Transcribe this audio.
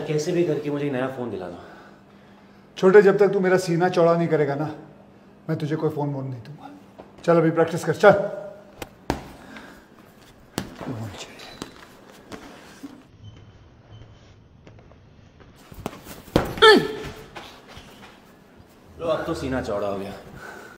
कैसे भी करके मुझे नया फोन दिला दो। छोटे, जब तक तू मेरा सीना चौड़ा नहीं करेगा ना, मैं तुझे कोई फोन नहीं दूंगा। चल अभी प्रैक्टिस कर, चल। लो अब तो सीना चौड़ा हो गया।